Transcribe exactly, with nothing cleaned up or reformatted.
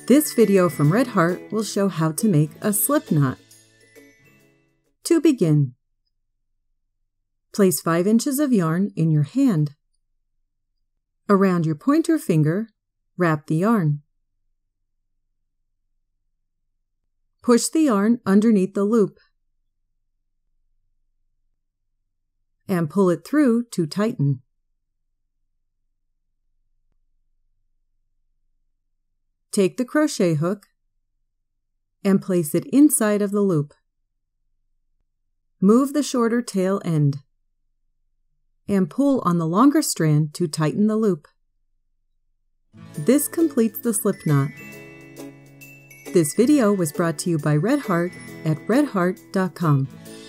This video from Red Heart will show how to make a slip knot. To begin, place five inches of yarn in your hand. Around your pointer finger, wrap the yarn. Push the yarn underneath the loop and pull it through to tighten. Take the crochet hook and place it inside of the loop. Move the shorter tail end and pull on the longer strand to tighten the loop. This completes the slip knot. This video was brought to you by Red Heart at red heart dot com.